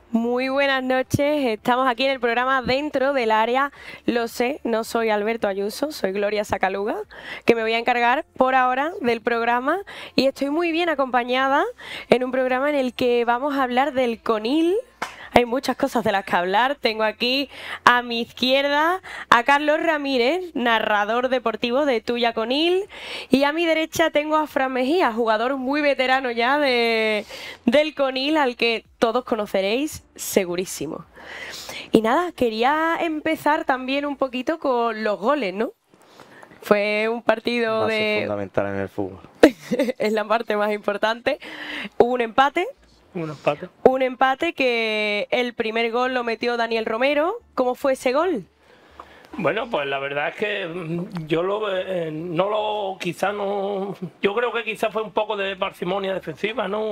Muy buenas noches, estamos aquí en el programa Dentro del Área. Lo sé, no soy Alberto Ayuso, soy Gloria Sacaluga, que me voy a encargar por ahora del programa y estoy muy bien acompañada en un programa en el que vamos a hablar del Conil. Hay muchas cosas de las que hablar. Tengo aquí a mi izquierda a Carlos Ramírez, narrador deportivo de Tuya Conil, y a mi derecha tengo a Fran Mejía, jugador muy veterano ya del Conil, al que todos conoceréis segurísimo. Y nada, quería empezar también un poquito con los goles, ¿no? Fue un partido Base fundamental en el fútbol. es la parte más importante. Hubo un empate. Un empate que el primer gol lo metió Daniel Romero. ¿Cómo fue ese gol? Bueno, pues la verdad es que yo yo creo que quizás fue un poco de parsimonia defensiva, ¿no?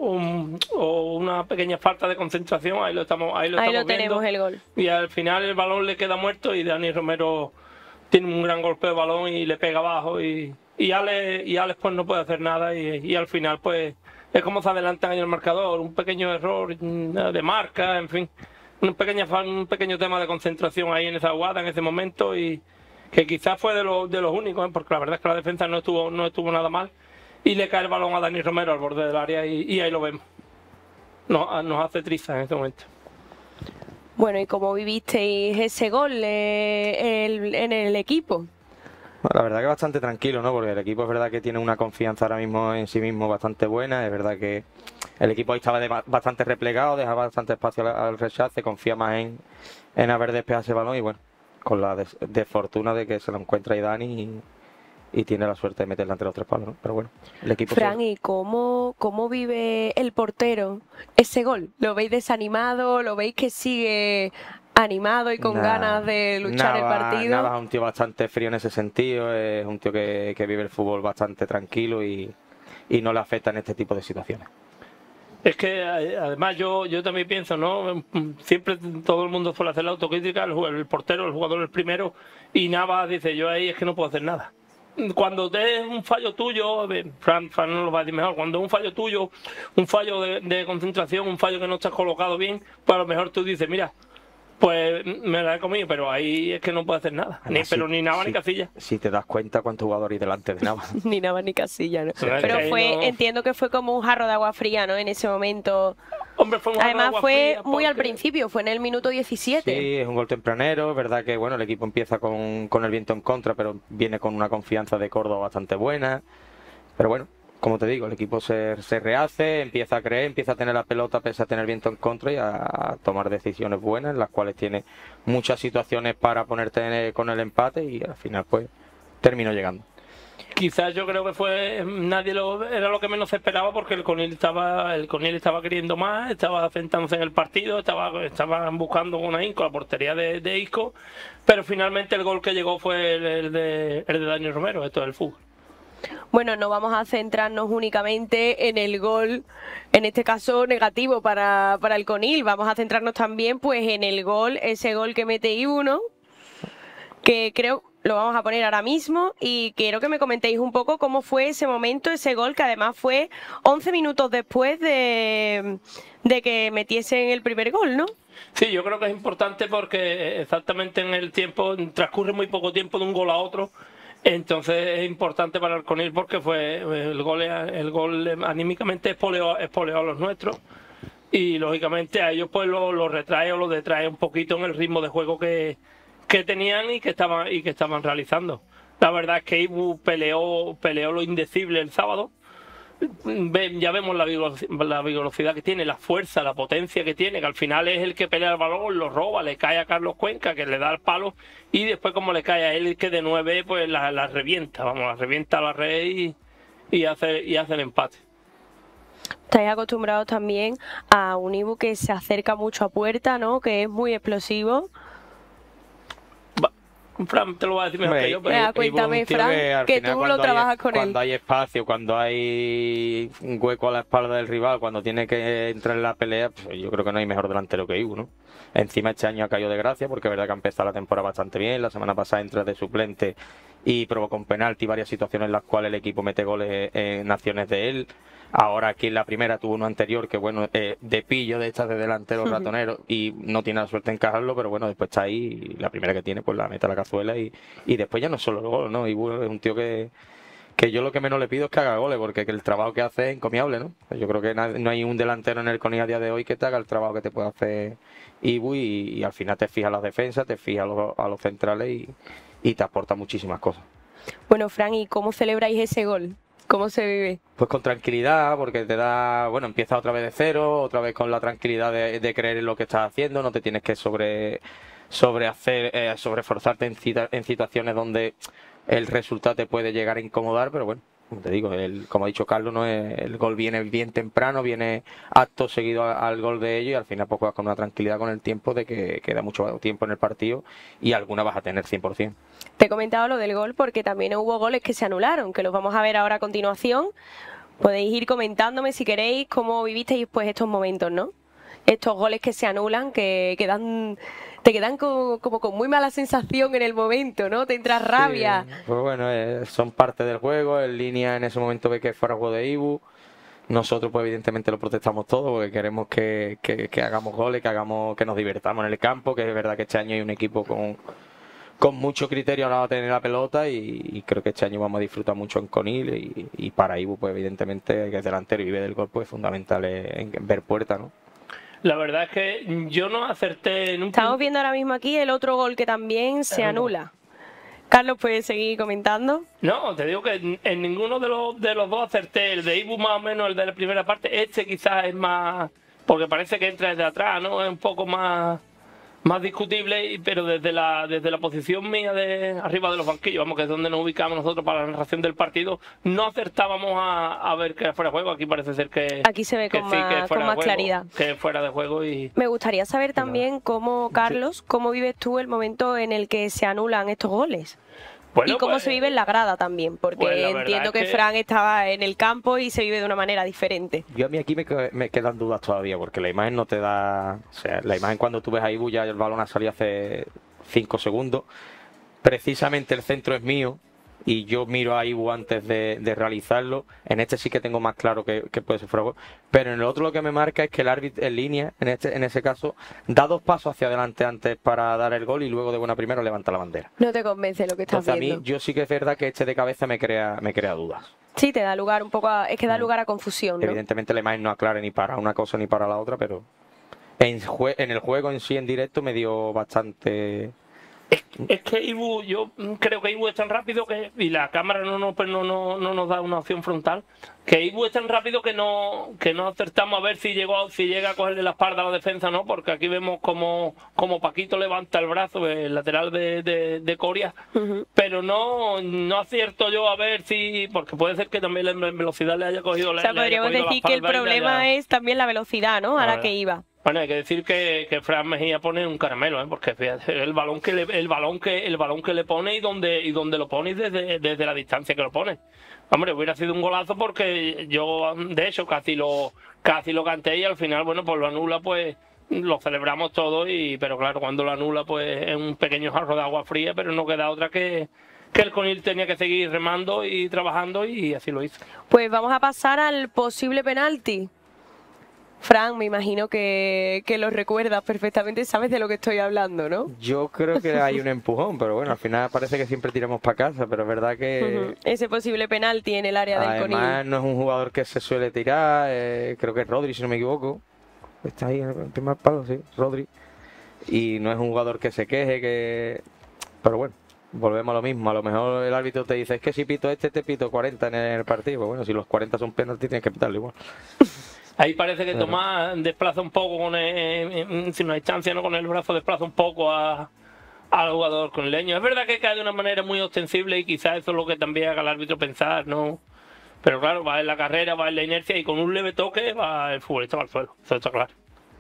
O una pequeña falta de concentración, ahí lo estamos tenemos viendo. El gol. Y al final el balón le queda muerto y Dani Romero tiene un gran golpe de balón y le pega abajo y Alex pues no puede hacer nada y al final pues es como se adelantan en el marcador, un pequeño error de marca, en fin. Un pequeño tema de concentración ahí en esa jugada, en ese momento, y que quizás fue de los únicos, porque la verdad es que la defensa no estuvo nada mal, y le cae el balón a Dani Romero al borde del área y ahí lo vemos. Nos hace trizas en este momento. Bueno, ¿y cómo vivisteis ese gol en el equipo? Bueno, la verdad que bastante tranquilo, ¿no? Porque el equipo es verdad que tiene una confianza ahora mismo en sí mismo bastante buena. Es verdad que el equipo ahí estaba bastante replegado, dejaba bastante espacio al rechace, confía más en haber despejado ese balón y bueno, con la desfortuna de que se lo encuentra ahí Dani y tiene la suerte de meterla entre los tres palos, ¿no? Pero bueno, el equipo... Fran, ¿y cómo vive el portero ese gol? ¿Lo veis desanimado? ¿Lo veis que sigue animado y con ganas de luchar el partido? Navas es un tío bastante frío en ese sentido, es un tío que vive el fútbol bastante tranquilo y no le afecta en este tipo de situaciones. Es que además yo también pienso, ¿no? Siempre todo el mundo suele hacer la autocrítica, el portero, el jugador el primero, y Navas dice, yo ahí es que no puedo hacer nada. Cuando es un fallo tuyo, Fran no lo va a decir mejor, cuando es un fallo tuyo, un fallo de concentración, un fallo que no estás colocado bien, pues a lo mejor tú dices, mira, pues me la he comido, pero ahí es que no puedo hacer nada. Ni Navas ni Casilla. Si te das cuenta cuántos jugadores hay delante de Navas. Ni Navas ni Casilla, ¿no? Sí, pero entiendo que fue como un jarro de agua fría, ¿no? En ese momento. Hombre, fue un jarro Además de agua fue fría muy al principio, fue en el minuto 17. Sí, es un gol tempranero, es verdad que bueno, el equipo empieza con el viento en contra, pero viene con una confianza de Córdoba bastante buena. Pero bueno, como te digo, el equipo se rehace, empieza a creer, empieza a tener la pelota pese a tener viento en contra y a tomar decisiones buenas, en las cuales tiene muchas situaciones para ponerte con el empate y al final pues terminó llegando. Quizás yo creo que era lo que menos se esperaba porque el Conil estaba queriendo más, estaba centrándose en el partido, estaban buscando con ahínco la portería de Isco, pero finalmente el gol que llegó fue el de Daniel Romero. Esto es el fútbol. Bueno, no vamos a centrarnos únicamente en el gol, en este caso negativo para el Conil, vamos a centrarnos también pues en el gol, ese gol que mete I1, que creo lo vamos a poner ahora mismo y quiero que me comentéis un poco cómo fue ese momento, ese gol que además fue 11 minutos después de que metiesen el primer gol, ¿no? Sí, yo creo que es importante porque exactamente en el tiempo, transcurre muy poco tiempo de un gol a otro. Entonces es importante para el Conil porque fue el gol anímicamente espoleó a los nuestros y lógicamente a ellos pues lo retrae o lo detrae un poquito en el ritmo de juego que tenían y que estaban realizando. La verdad es que Ibu peleó lo indecible el sábado. Ya vemos la velocidad que tiene, la fuerza, la potencia que tiene, que al final es el que pelea el balón, lo roba, le cae a Carlos Cuenca, que le da el palo, y después como le cae a él, que de 9 pues la revienta, la revienta a la red y hace el empate. Estáis acostumbrados también a un Ibu que se acerca mucho a puerta, ¿no? Que es muy explosivo. Fran te lo va a decir mejor que yo, pero... Cuéntame, Fran, que tú lo trabajas con él. Cuando hay espacio, cuando hay un hueco a la espalda del rival, cuando tiene que entrar en la pelea, pues yo creo que no hay mejor delantero que Ibu, ¿no? Encima este año ha caído de gracia, porque es verdad que ha empezado la temporada bastante bien, la semana pasada entra de suplente y provocó un penalti, varias situaciones en las cuales el equipo mete goles en acciones de él. Ahora aquí en la primera tuvo uno anterior que bueno, de pillo de estas de delantero ratonero y no tiene la suerte en encajarlo, pero bueno, después está ahí y la primera que tiene pues la mete a la cazuela y después ya no es solo el gol, ¿no? Y es un tío que yo lo que menos le pido es que haga goles, porque el trabajo que hace es encomiable, ¿no? Yo creo que no hay un delantero en el CONI a día de hoy que te haga el trabajo que te puede hacer Ibu y al final te fijas las defensas, te fijas a los centrales y te aporta muchísimas cosas. Bueno, Fran, ¿y cómo celebráis ese gol? ¿Cómo se vive? Pues con tranquilidad, porque te da, bueno, empieza otra vez de cero, otra vez con la tranquilidad de creer en lo que estás haciendo, no te tienes que sobreforzarte en situaciones donde el resultado te puede llegar a incomodar, pero bueno, como te digo, como ha dicho Carlos, no el gol viene bien temprano, viene acto seguido al gol de ellos y al final pues juegas con una tranquilidad con el tiempo de que queda mucho tiempo en el partido y alguna vas a tener 100%. Te he comentado lo del gol porque también hubo goles que se anularon, que los vamos a ver ahora a continuación. Podéis ir comentándome si queréis cómo vivisteis pues estos momentos, ¿no? Estos goles que se anulan, que te quedan como con muy mala sensación en el momento, ¿no? Te entra rabia. Sí, pues bueno, son parte del juego. En línea en ese momento ve que fuera juego de Ibu. Nosotros pues evidentemente lo protestamos todo porque queremos que hagamos goles, que nos divertamos en el campo, que es verdad que este año hay un equipo con mucho criterio a la hora de tener la pelota y creo que este año vamos a disfrutar mucho en Conil y para Ibu pues evidentemente que es delantero y vive del gol pues fundamental en ver puerta, ¿no? La verdad es que yo no acerté en un... Estamos viendo ahora mismo aquí el otro gol que también se anula. Carlos, ¿puedes seguir comentando? No, te digo que en ninguno de los dos acerté. El de Ibu más o menos, el de la primera parte. Este quizás es más... porque parece que entra desde atrás, ¿no? Es un poco más discutible, pero desde la posición mía de arriba de los banquillos, vamos, que es donde nos ubicamos nosotros para la narración del partido, no acertábamos a ver que era fuera de juego. Aquí parece ser que aquí se ve con más claridad, que fuera de juego. Y me gustaría saber también cómo, Carlos, cómo vives tú el momento en el que se anulan estos goles. Bueno, y cómo se vive en la grada también, porque pues entiendo que Fran estaba en el campo y se vive de una manera diferente. Yo a mí aquí me quedan dudas todavía, porque la imagen no te da... O sea, la imagen cuando tú ves a Ibu ya el balón ha salido hace 5 segundos. Precisamente el centro es mío y yo miro a Ibu antes de realizarlo. En este sí que tengo más claro que puede ser fuera. Pero en el otro lo que me marca es que el árbitro en línea, en ese caso, da 2 pasos hacia adelante antes para dar el gol y luego de buena primera levanta la bandera. No te convence lo que estás viendo. Entonces a mí yo sí que es verdad que este de cabeza me crea dudas. Sí, te da lugar un poco es que da lugar a confusión, ¿no? Evidentemente la imagen no aclara ni para una cosa ni para la otra, pero en el juego en sí en directo me dio bastante... Es que Ibu, yo creo que Ibu es tan rápido y la cámara no nos da una opción frontal, que Ibu es tan rápido que no acertamos a ver si llega a cogerle la espalda a la defensa, ¿no? Porque aquí vemos como Paquito levanta el brazo, el lateral de Coria, pero no acierto yo a ver si, porque puede ser que también la velocidad le haya cogido la espalda. O sea, podríamos decir que el problema es también la velocidad, ¿no? A la que iba. Bueno, hay que decir que Fran Mejía pone un caramelo, porque fíjate, el balón que le pone y donde lo pone desde la distancia que lo pone. Hombre, hubiera sido un golazo porque yo, de hecho, casi lo canté y al final, bueno, pues lo anula, pues lo celebramos todo, pero claro, cuando lo anula, pues es un pequeño jarro de agua fría, pero no queda otra que el Conil tenía que seguir remando y trabajando y así lo hizo. Pues vamos a pasar al posible penalti. Fran, me imagino que lo recuerdas perfectamente, sabes de lo que estoy hablando, ¿no? Yo creo que hay un empujón, pero bueno, al final parece que siempre tiramos para casa, pero es verdad que... Ese posible penalti en el área del Conil. Además, no es un jugador que se suele tirar, creo que es Rodri, si no me equivoco. Está ahí en el primer palo, sí, Rodri. Y no es un jugador que se queje, pero bueno, volvemos a lo mismo. A lo mejor el árbitro te dice, es que si pito te pito 40 en el partido. Pues bueno, si los 40 son penaltis, tienes que pitarlo igual. Ahí parece que Tomás desplaza un poco sin una distancia, ¿no? Con el brazo desplaza un poco al jugador conleño. Es verdad que cae de una manera muy ostensible y quizás eso es lo que también haga al árbitro pensar, ¿no? Pero claro, va en la carrera, va en la inercia y con un leve toque el futbolista va al suelo. Eso está claro.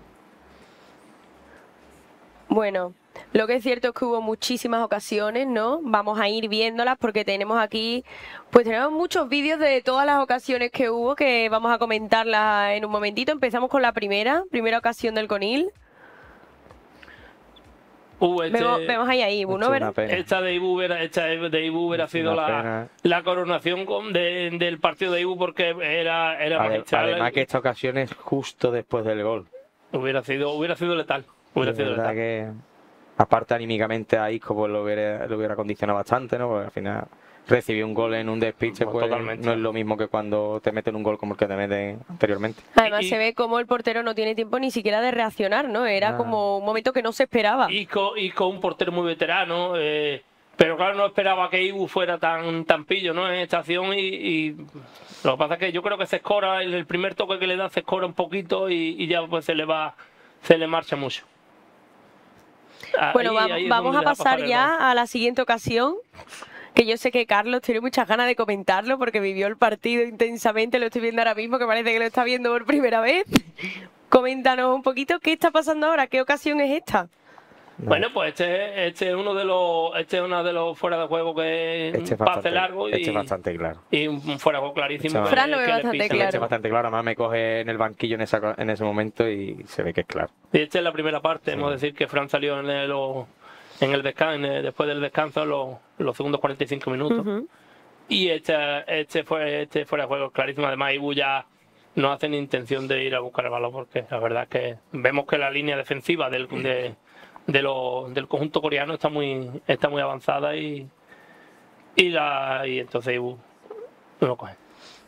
Bueno, lo que es cierto es que hubo muchísimas ocasiones, ¿no? Vamos a ir viéndolas porque tenemos aquí, pues tenemos muchos vídeos de todas las ocasiones que hubo que vamos a comentarlas en un momentito. Empezamos con la primera ocasión del Conil. Vemos ahí a Ibu, ¿no? Esta de Ibu hubiera sido la coronación del partido de Ibu, porque era magistral. Además que esta ocasión es justo después del gol. Hubiera sido letal. Que aparte anímicamente a Isco pues lo hubiera condicionado bastante, ¿no? Porque al final recibir un gol en un despiste pues no es lo mismo que cuando te meten un gol como el que te meten anteriormente. Además se ve como el portero no tiene tiempo ni siquiera de reaccionar, ¿no? Era como un momento que no se esperaba. Y con un portero muy veterano, pero claro, no esperaba que Ibu fuera tan pillo, ¿no? En esta acción y lo que pasa es que yo creo que se escora, el primer toque que le da se escora un poquito y ya pues se le marcha mucho. Bueno, vamos a pasar ya a la siguiente ocasión, que yo sé que Carlos tiene muchas ganas de comentarlo porque vivió el partido intensamente, lo estoy viendo ahora mismo, que parece que lo está viendo por primera vez. Coméntanos un poquito qué está pasando ahora, qué ocasión es esta. Bueno, pues este es uno de los fuera de juego que pase largo y es bastante claro. Y un fuera de juego clarísimo. Fran lo ve bastante claro. Es bastante claro, además me coge en el banquillo en ese momento y se ve que es claro. Y esta es la primera parte, hemos de decir que Fran salió después del descanso los segundos 45 minutos. Y este fuera de juego clarísimo. Además Ibu ya no hace ni intención de ir a buscar el balón, porque la verdad es que vemos que la línea defensiva del conjunto coreano está muy avanzada y entonces Ibu no lo coge.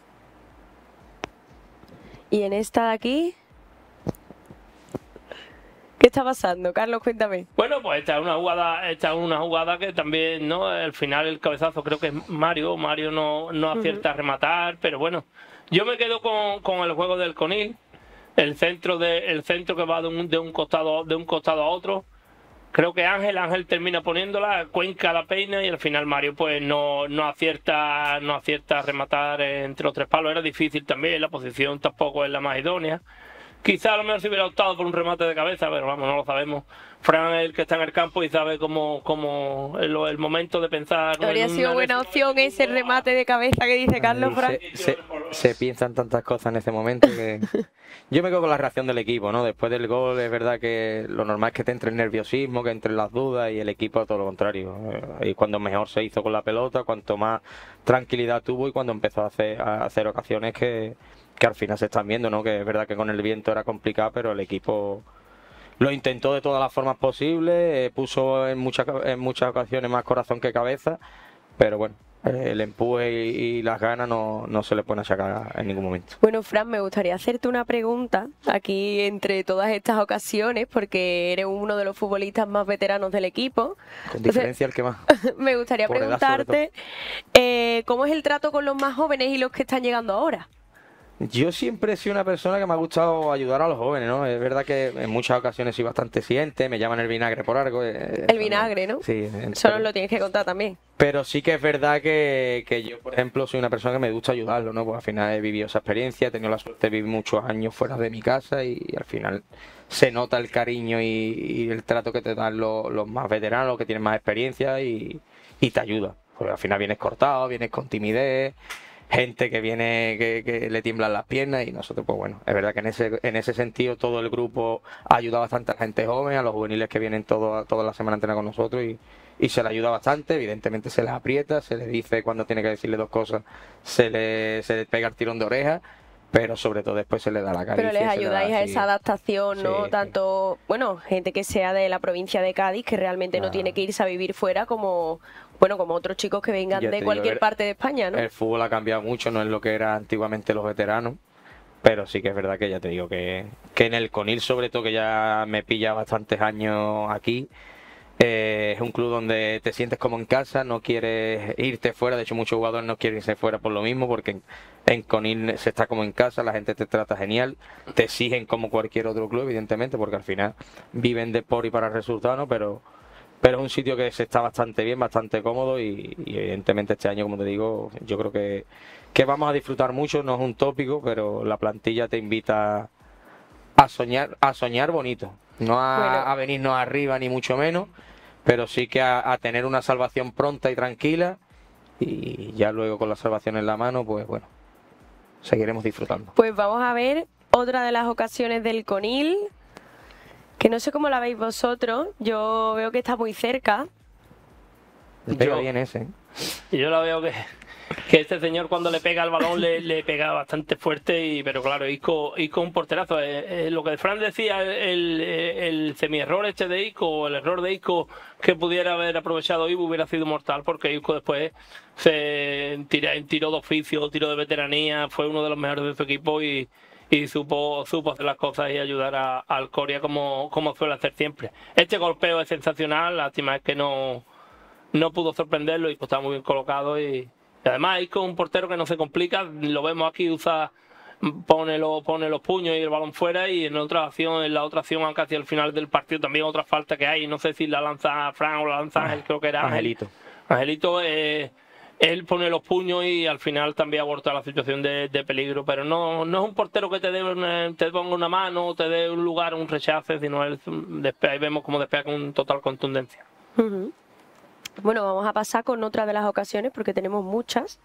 Y en esta de aquí, ¿qué está pasando? Carlos, cuéntame. Bueno, pues esta es una jugada que también, ¿no? Al final el cabezazo creo que es Mario no acierta a rematar, pero bueno, yo me quedo con el juego del Conil, el centro que va de un costado a otro. Creo que Ángel termina poniéndola, Cuenca la peina y al final Mario pues no acierta a rematar entre los tres palos. Era difícil también, la posición tampoco es la más idónea. Quizá a lo mejor se hubiera optado por un remate de cabeza, pero vamos, no lo sabemos. Fran es el que está en el campo y sabe cómo el momento de pensar. Habría sido buena opción ese remate de cabeza que dice Carlos, Fran. Se piensan tantas cosas en ese momento que... Yo me quedo con la reacción del equipo, ¿no? Después del gol es verdad que lo normal es que te entre el nerviosismo, que entre las dudas, y el equipo todo lo contrario. Y cuando mejor se hizo con la pelota, cuanto más tranquilidad tuvo y cuando empezó a hacer ocasiones que al final se están viendo, ¿no? Que es verdad que con el viento era complicado, pero el equipo lo intentó de todas las formas posibles, puso en muchas ocasiones más corazón que cabeza, pero bueno, el empuje y las ganas no se le pueden achacar en ningún momento. Bueno, Fran, me gustaría hacerte una pregunta aquí entre todas estas ocasiones, porque eres uno de los futbolistas más veteranos del equipo. Con diferencia el que más. Me gustaría preguntarte ¿cómo es el trato con los más jóvenes y los que están llegando ahora? Yo siempre he sido una persona que me ha gustado ayudar a los jóvenes, ¿no? Es verdad que en muchas ocasiones soy bastante exigente, me llaman el vinagre por algo. El vinagre, ¿no? Sí. Solo lo tienes que contar también. Pero sí que es verdad que yo, por ejemplo, soy una persona que me gusta ayudarlo, ¿no? Pues al final he vivido esa experiencia, he tenido la suerte de vivir muchos años fuera de mi casa y al final se nota el cariño y el trato que te dan los más veteranos, los que tienen más experiencia y te ayuda. Porque al final vienes cortado, vienes con timidez, gente que viene que le tiemblan las piernas y nosotros pues bueno, es verdad que en ese sentido todo el grupo ayuda bastante a la gente joven, a los juveniles que vienen toda la semana entera con nosotros y se le ayuda bastante. Evidentemente se les aprieta, se les dice cuando tiene que decirle dos cosas, se le pega el tirón de oreja, pero sobre todo después se le da la caricia. Pero les ayudáis a esa adaptación, ¿no? Sí, tanto, bueno, gente que sea de la provincia de Cádiz, que realmente no tiene que irse a vivir fuera como otros chicos que vengan de cualquier parte de España, ¿no? El fútbol ha cambiado mucho, no es lo que era antiguamente los veteranos, pero sí que es verdad que ya te digo que en el Conil, sobre todo, que ya me pilla bastantes años aquí, es un club donde te sientes como en casa, no quieres irte fuera. De hecho, muchos jugadores no quieren irse fuera por lo mismo, porque en Conil se está como en casa, la gente te trata genial, te exigen como cualquier otro club, evidentemente, porque al final viven de por y para el resultado, ¿no? Pero es un sitio que se está bastante bien, bastante cómodo y evidentemente este año, como te digo, yo creo que vamos a disfrutar mucho. No es un tópico, pero la plantilla te invita a soñar bonito, no a venirnos arriba ni mucho menos, pero sí que a tener una salvación pronta y tranquila, y ya luego con la salvación en la mano, pues bueno, seguiremos disfrutando. Pues vamos a ver otra de las ocasiones del Conil. Que no sé cómo la veis vosotros, yo veo que está muy cerca. Le pega bien ese, ¿eh? Y yo la veo que este señor cuando le pega al balón le pega bastante fuerte, pero claro, Isco un porterazo. Lo que Fran decía, el semi-error este de Isco, el error de Isco que pudiera haber aprovechado Ibu hubiera sido mortal, porque Isco después se tiró de oficio, tiro de veteranía, fue uno de los mejores de su equipo y supo hacer las cosas y ayudar al Coria como suele hacer siempre. Este golpeo es sensacional, lástima es que no pudo sorprenderlo y estaba muy bien colocado y además Isco es un portero que no se complica, lo vemos aquí, pone los puños y el balón fuera, y en la otra acción casi al final del partido también otra falta que hay, no sé si la lanza Fran o la lanza Ángel, creo que era Angelito, él pone los puños y al final también aborta la situación de peligro, pero no es un portero que te ponga una mano, te dé un lugar, un rechace, sino él ahí vemos cómo despega con total contundencia. Bueno, vamos a pasar con otra de las ocasiones porque tenemos muchas.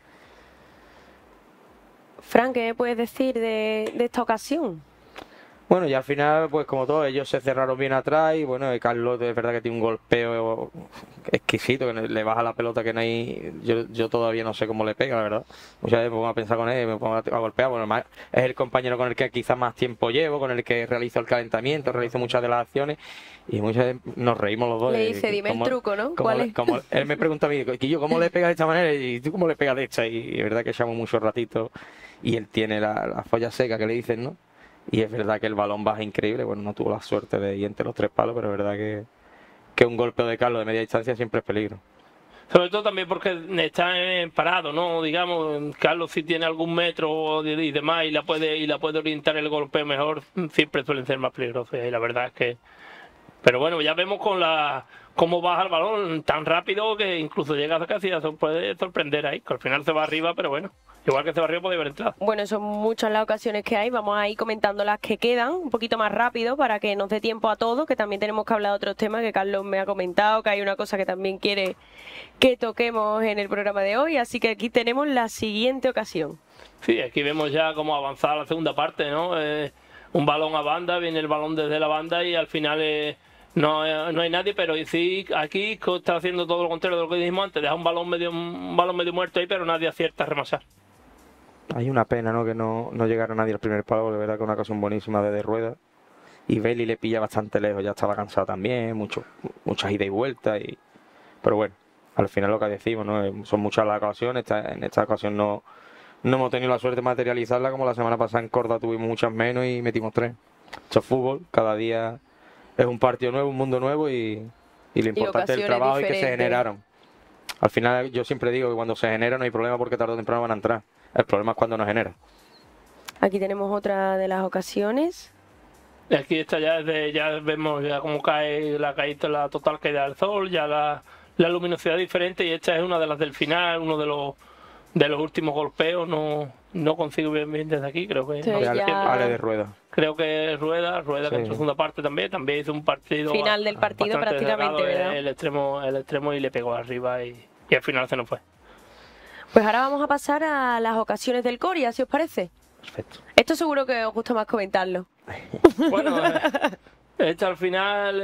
Fran, ¿qué me puedes decir de esta ocasión? Bueno, y al final, pues como todo, ellos se cerraron bien atrás y bueno, Carlos es verdad que tiene un golpeo exquisito, que le baja la pelota que no hay. Yo todavía no sé cómo le pega, la verdad. Muchas veces me pongo a pensar con él, me pongo a golpear. Bueno, es el compañero con el que quizás más tiempo llevo, con el que realizo el calentamiento, realizo muchas de las acciones y muchas veces nos reímos los dos. Le dice, dime el truco, ¿no? ¿Cuál es? Él me pregunta a mí, Quillo, ¿cómo le pegas de esta manera? Y tú, ¿cómo le pegas de esta? Y es verdad que echamos mucho ratito y él tiene la folla seca que le dicen, ¿no? Y es verdad que el balón baja increíble. Bueno, no tuvo la suerte de ir entre los tres palos, pero es verdad que un golpeo de Carlos de media distancia siempre es peligro. Sobre todo también porque está parado, ¿no? Digamos, Carlos si tiene algún metro y demás y la puede orientar el golpeo mejor, siempre suelen ser más peligrosos. Y la verdad es que... Pero bueno, ya vemos cómo baja el balón tan rápido que incluso llega casi puede sorprender ahí, que al final se va arriba, pero bueno. Igual que se barrió puede haber entrado. Bueno, son muchas las ocasiones que hay. Vamos a ir comentando las que quedan un poquito más rápido para que nos dé tiempo a todos, que también tenemos que hablar de otros temas que Carlos me ha comentado, que hay una cosa que también quiere que toquemos en el programa de hoy. Así que aquí tenemos la siguiente ocasión. Sí, aquí vemos ya cómo avanzar la segunda parte, ¿no? Un balón a banda, viene el balón desde la banda y al final... No hay nadie, pero sí aquí está haciendo todo lo contrario de lo que dijimos antes, deja un balón medio muerto ahí, pero nadie acierta a remasar. Hay una pena, ¿no? Que no llegara nadie al primer palo, de verdad que es una ocasión buenísima de Rueda. Y Belli le pilla bastante lejos, ya estaba cansado también, muchas idas y vueltas. Pero bueno, al final lo que decimos, ¿no? Son muchas las ocasiones, en esta ocasión no hemos tenido la suerte de materializarla, como la semana pasada en Córdoba tuvimos muchas menos y metimos 3. Esto es fútbol, cada día es un partido nuevo, un mundo nuevo y lo importante es el trabajo y que se generaron. Al final yo siempre digo que cuando se genera no hay problema porque tarde o temprano van a entrar. El problema es cuando no genera. Aquí tenemos otra de las ocasiones. Aquí está ya vemos ya cómo cae la total caída del sol, ya la luminosidad diferente, y esta es una de las del final, uno de los últimos golpeos, no consigo bien desde aquí, creo que Ale de Rueda. Creo que Rueda sí. Que en su segunda parte también hizo un partido final del partido prácticamente, ¿verdad? El extremo y le pegó arriba y al final se nos fue. Pues ahora vamos a pasar a las ocasiones del Coria, si os parece. Perfecto. Esto seguro que os gusta más comentarlo. Bueno, al final,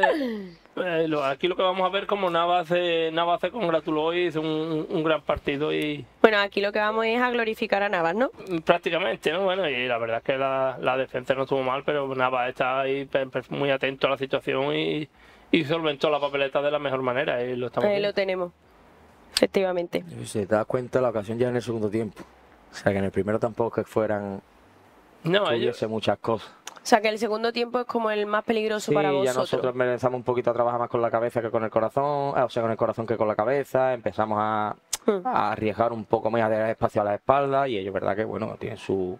aquí lo que vamos a ver como Navas se congratuló y hizo un gran partido. Bueno, aquí lo que vamos es a glorificar a Navas, ¿no? Prácticamente, ¿no? Bueno, y la verdad es que la defensa no estuvo mal, pero Navas está ahí muy atento a la situación y solventó la papeleta de la mejor manera. Y lo estamos viendo. Lo tenemos. Efectivamente. Si te das cuenta, la ocasión ya en el segundo tiempo. O sea, que en el primero tampoco que hubiese muchas cosas. O sea, que el segundo tiempo es como el más peligroso para vosotros. Sí, ya nosotros empezamos un poquito a trabajar más con la cabeza que con el corazón. O sea, con el corazón que con la cabeza. Empezamos a arriesgar un poco más, a dar espacio a la espalda. Y ellos, verdad que, bueno, tienen sus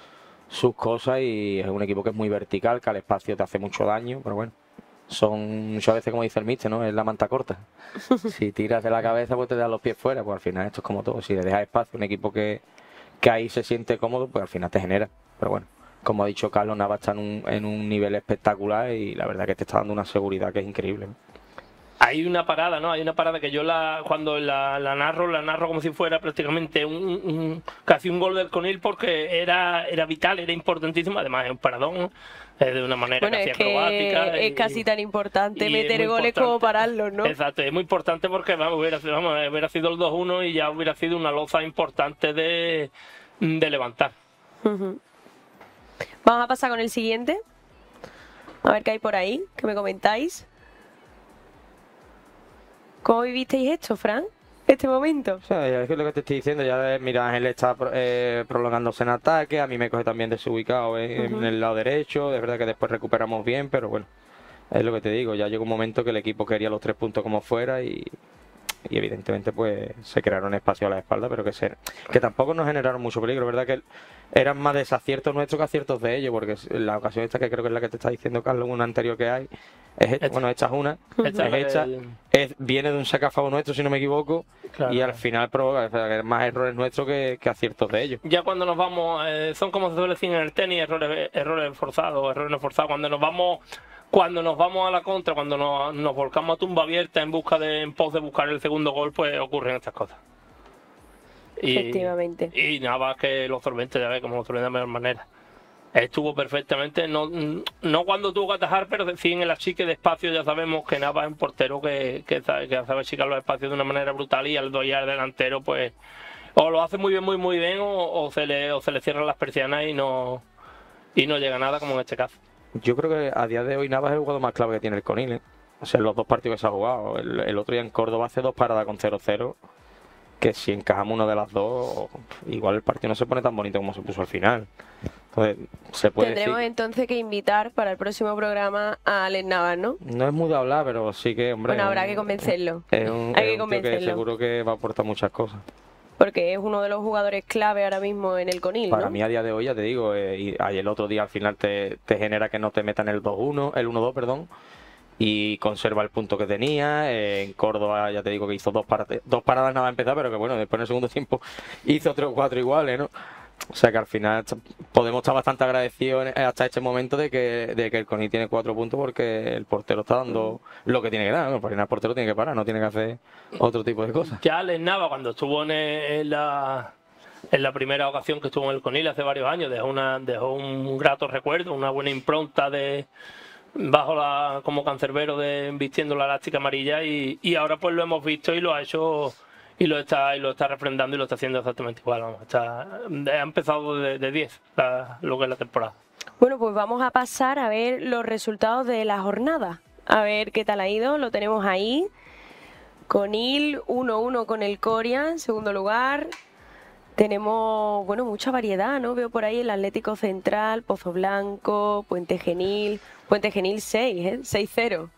cosas y es un equipo que es muy vertical, que al espacio te hace mucho daño, pero bueno. Son muchas veces, como dice el míster, ¿no? Es la manta corta. Si tiras de la cabeza, pues te das los pies fuera. Pues al final esto es como todo. Si le dejas espacio a un equipo que ahí se siente cómodo, pues al final te genera. Pero bueno, como ha dicho Carlos, Navas está en un nivel espectacular y la verdad que te está dando una seguridad que es increíble. Hay una parada, ¿no? Hay una parada que yo cuando la narro como si fuera prácticamente casi un gol del Conil, porque era vital, era importantísimo. Además es un paradón, ¿no? De una manera casi acrobática. Es casi tan importante meter goles como pararlos, ¿no? Exacto, es muy importante porque hubiera sido el 2-1 y ya hubiera sido una loza importante de levantar. Vamos a pasar con el siguiente. A ver qué hay por ahí, que me comentáis. ¿Cómo vivisteis esto, Fran? Este momento. O sea, es lo que te estoy diciendo. Ya mira, Ángel está prolongándose en ataque. A mí me coge también desubicado en el lado derecho. Es verdad que después recuperamos bien, pero bueno, es lo que te digo. Ya llegó un momento que el equipo quería los 3 puntos como fuera y evidentemente pues se crearon espacio a la espalda, pero que tampoco nos generaron mucho peligro. Es verdad que eran más desaciertos nuestros que aciertos de ellos, porque la ocasión esta, que creo que es la que te está diciendo Carlos, una anterior que hay, esta es una, viene de un sacafago nuestro, si no me equivoco, claro. Y al final provoca más errores nuestros que aciertos de ellos. Ya cuando nos vamos, son como se suele decir en el tenis, errores forzados, errores no forzados. Cuando nos vamos a la contra, cuando nos volcamos a tumba abierta en pos de buscar el segundo gol, pues ocurren estas cosas. Efectivamente. Y nada, que los solventes, ya ves, como los solventes de la mejor manera. Estuvo perfectamente, no cuando tuvo que atajar, pero sí en el achique de espacio. Ya sabemos que Nava es un portero que sabe achicar los espacios de una manera brutal, y al doy al delantero, pues o lo hace muy bien, muy bien, o se le cierran las persianas y no llega a nada, como en este caso. Yo creo que a día de hoy Navas es el jugador más clave que tiene el Conil, ¿eh? O sea, los 2 partidos que se ha jugado. El otro día en Córdoba hace 2 paradas con 0-0, que si encajamos una de las 2, igual el partido no se pone tan bonito como se puso al final. Entonces, se puede Tendremos entonces que invitar para el próximo programa a Alex Navas, ¿no? No es muy de hablar, pero sí que, hombre... Bueno, habrá que convencerlo. Hay que convencerlo. Que seguro que va a aportar muchas cosas. Porque es uno de los jugadores clave ahora mismo en el Conil, Para mí a día de hoy, ya te digo, y el otro día al final te genera que no te metan el 2-1, el 1-2, perdón, y conserva el punto que tenía. En Córdoba ya te digo que hizo 2 paradas nada a empezar, pero que bueno, después en el segundo tiempo hizo 3 o 4 iguales, ¿no? O sea que al final podemos estar bastante agradecidos hasta este momento de que el Conil tiene 4 puntos, porque el portero está dando lo que tiene que dar, ¿no? Porque el portero tiene que parar, no tiene que hacer otro tipo de cosas. Ya Alex Nava, cuando estuvo en la primera ocasión que estuvo en el Conil hace varios años, dejó un grato recuerdo, una buena impronta como cancerbero vistiendo la elástica amarilla, y ahora pues lo hemos visto y lo ha hecho. Y lo está refrendando y lo está haciendo exactamente igual. Vamos, ha empezado de 10 lo que es la temporada. Bueno, pues vamos a pasar a ver los resultados de la jornada. A ver qué tal ha ido. Lo tenemos ahí. Conil 1-1 con el Coria en segundo lugar. Tenemos, bueno, mucha variedad, ¿no? Veo por ahí el Atlético Central, Pozo Blanco, Puente Genil. Puente Genil 6, ¿eh? 6-0.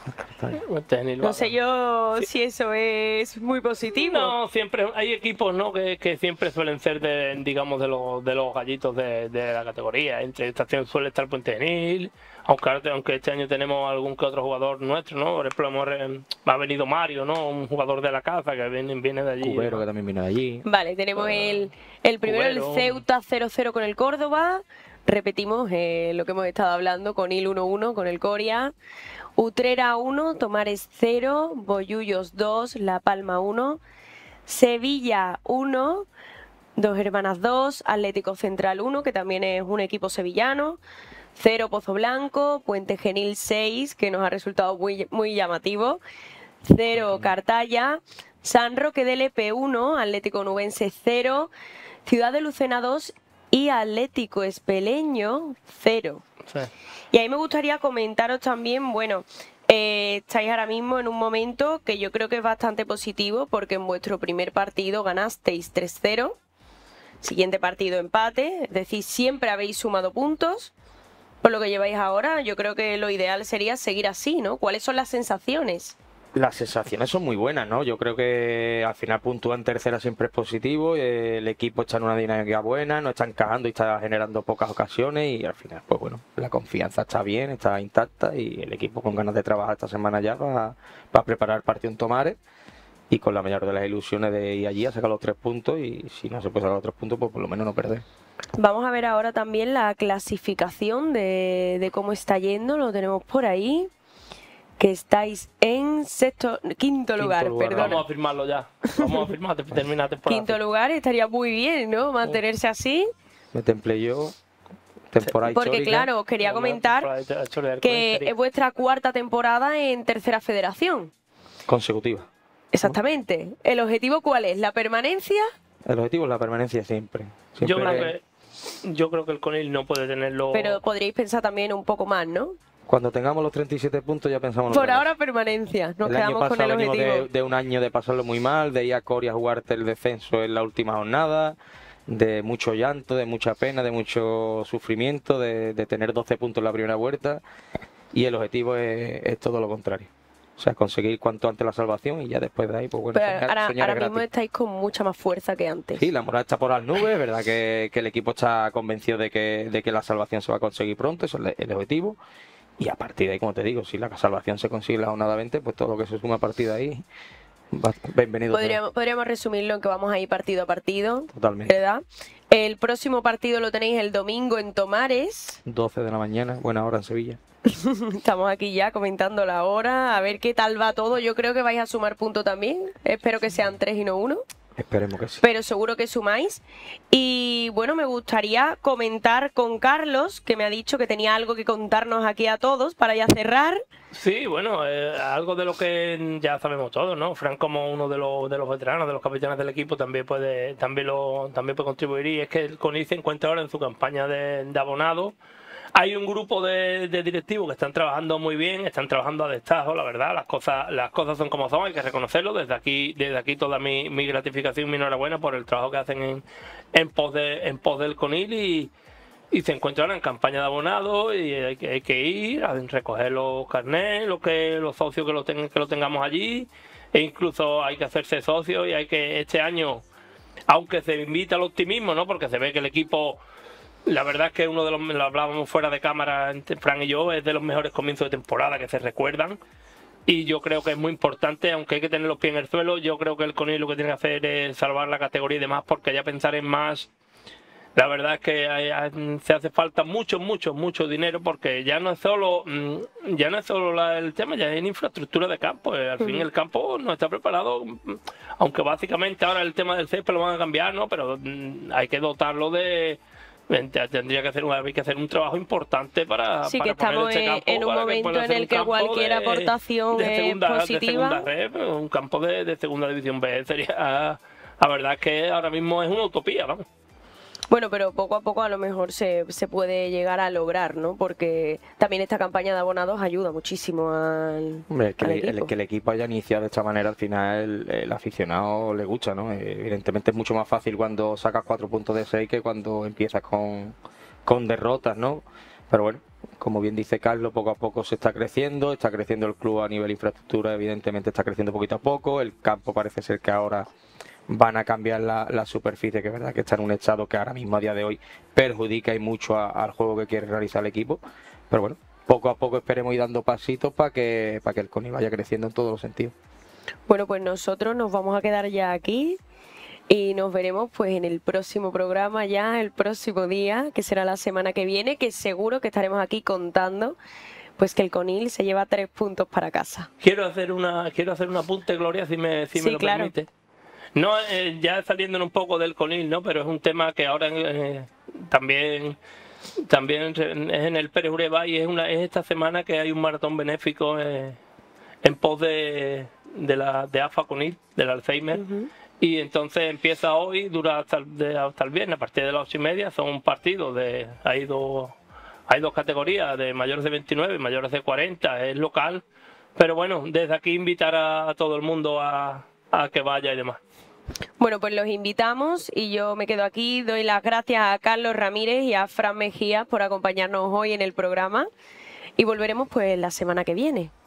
No sé yo si eso es muy positivo. No, siempre hay equipos, ¿no? que siempre suelen ser de los gallitos de la categoría. Entre estaciones suele estar Puente Genil, aunque este año tenemos algún que otro jugador nuestro, ¿no? Por ejemplo, ha venido Mario, ¿no? Un jugador de la casa que viene de allí. Cubero, ¿no? Que también viene de allí. Vale, tenemos el primero, Cubero. El Ceuta 0-0 con el Córdoba. Repetimos lo que hemos estado hablando, Conil 1-1 con el Coria. Utrera 1, Tomares 0, Bollullos 2, La Palma 1, Sevilla 1, Dos Hermanas 2, Atlético Central 1, que también es un equipo sevillano, 0 Pozo Blanco, Puente Genil 6, que nos ha resultado muy llamativo, 0 Cartaya, San Roque del EP 1, Atlético Onubense 0, Ciudad de Lucena 2 y Atlético Espeleño 0. Sí. Y ahí me gustaría comentaros también, bueno, estáis ahora mismo en un momento que yo creo que es bastante positivo, porque en vuestro primer partido ganasteis 3-0, siguiente partido empate, es decir, siempre habéis sumado puntos. Por lo que lleváis ahora, yo creo que lo ideal sería seguir así, ¿no? ¿Cuáles son las sensaciones? Las sensaciones son muy buenas, ¿no? Yo creo que al final puntúa en tercera siempre es positivo, el equipo está en una dinámica buena, no está encajando y está generando pocas ocasiones, y al final, pues bueno, la confianza está bien, está intacta, y el equipo con ganas de trabajar esta semana ya para preparar el partido en Tomares, y con la mayor de las ilusiones de ir allí a sacar los 3 puntos, y si no se puede sacar los 3 puntos, pues por lo menos no perder. Vamos a ver ahora también la clasificación de cómo está yendo, lo tenemos por ahí. que estáis en quinto lugar, perdón. Vamos a firmarlo ya. Vamos a firmar, termina la temporada. Quinto lugar, estaría muy bien, ¿no? Mantenerse así. Me templé yo. Temporada Porque histórica. claro, os quería comentar que es vuestra cuarta temporada en tercera federación. Consecutiva. Exactamente. ¿El objetivo cuál es? ¿La permanencia? El objetivo es la permanencia siempre. Yo creo que el Conil no puede tenerlo... Pero podríais pensar también un poco más, ¿no? Cuando tengamos los 37 puntos ya pensamos... Por ahora permanencia. Nos quedamos con el objetivo. De un año de pasarlo muy mal, de ir a Coria a jugarte el descenso en la última jornada, de mucho llanto, de mucha pena, de mucho sufrimiento, de tener 12 puntos en la primera vuelta, y el objetivo es todo lo contrario. O sea, conseguir cuanto antes la salvación y ya después de ahí, pues bueno, pero ahora mismo estáis con mucha más fuerza que antes. Sí, la moral está por las nubes, verdad que el equipo está convencido de que la salvación se va a conseguir pronto, eso es el objetivo. Y a partir de ahí, como te digo, si la salvación se consigue la jornada 20, pues todo lo que se suma a partir de ahí, bienvenido. Podríamos resumirlo en que vamos a ir partido a partido. Totalmente. ¿Verdad? El próximo partido lo tenéis el domingo en Tomares. 12 de la mañana, buena hora en Sevilla. Estamos aquí ya comentando la hora, a ver qué tal va todo. Yo creo que vais a sumar punto también. Espero que sean 3 y no 1. Esperemos que sí. Pero seguro que sumáis. Y bueno, me gustaría comentar con Carlos, que me ha dicho que tenía algo que contarnos aquí a todos para ya cerrar. Sí, bueno, algo de lo que ya sabemos todos, ¿no? Fran, como uno de los veteranos, de los capitanes del equipo, también puede contribuir. Y es que el CONIL se encuentra ahora en su campaña de abonado. Hay un grupo de directivos que están trabajando muy bien, están trabajando a destajo, la verdad, las cosas son como son, hay que reconocerlo. Desde aquí toda mi gratificación, mi enhorabuena por el trabajo que hacen en pos del CONIL y se encuentran en campaña de abonado y hay que ir a recoger los carnets, los socios que lo tengamos allí, e incluso hay que hacerse socios y hay que este año, aunque se invita al optimismo, ¿no? Porque se ve que el equipo... La verdad es que lo hablábamos fuera de cámara, entre Fran y yo, es de los mejores comienzos de temporada que se recuerdan. Y yo creo que es muy importante, aunque hay que tener los pies en el suelo, yo creo que el CONIL lo que tiene que hacer es salvar la categoría y demás, porque ya pensar en más... La verdad es que se hace falta mucho dinero, porque ya no es solo el tema, ya es en infraestructura de campo. Al fin el campo no está preparado, aunque básicamente ahora el tema del césped lo van a cambiar, ¿no? Pero hay que dotarlo de... Tendría que hacer un trabajo importante para que estamos en un momento en el que cualquier aportación es positiva. De segunda red, un campo de segunda división B sería, la verdad es que ahora mismo es una utopía, vamos. Bueno, pero poco a poco a lo mejor se puede llegar a lograr, ¿no? Porque también esta campaña de abonados ayuda muchísimo al equipo. Que el equipo haya iniciado de esta manera, al final el aficionado le gusta, ¿no? Evidentemente es mucho más fácil cuando sacas 4 puntos de 6 que cuando empiezas con derrotas, ¿no? Pero bueno, como bien dice Carlos, poco a poco se está creciendo el club a nivel infraestructura, evidentemente está creciendo poquito a poco, el campo parece ser que ahora... van a cambiar la superficie, que es verdad que está en un estado que ahora mismo a día de hoy perjudica y mucho al juego que quiere realizar el equipo, pero bueno, poco a poco esperemos ir dando pasitos para que el CONIL vaya creciendo en todos los sentidos. Bueno, pues nosotros nos vamos a quedar ya aquí y nos veremos pues en el próximo programa, ya el próximo día, que será la semana que viene, que seguro que estaremos aquí contando pues que el CONIL se lleva 3 puntos para casa. Quiero hacer un apunte, Gloria, si me lo permite. No, ya saliendo un poco del CONIL, ¿no? Pero es un tema que ahora también es en el Pérez Ureba y es esta semana que hay un maratón benéfico en pos de AFA CONIL, del Alzheimer. Y entonces empieza hoy, dura hasta el viernes, a partir de las 8:30. Son partidos hay dos categorías, de mayores de 29 y mayores de 40, es local. Pero bueno, desde aquí invitar a todo el mundo a que vaya y demás. Bueno, pues los invitamos y yo me quedo aquí. Doy las gracias a Carlos Ramírez y a Fran Mejía por acompañarnos hoy en el programa y volveremos pues la semana que viene.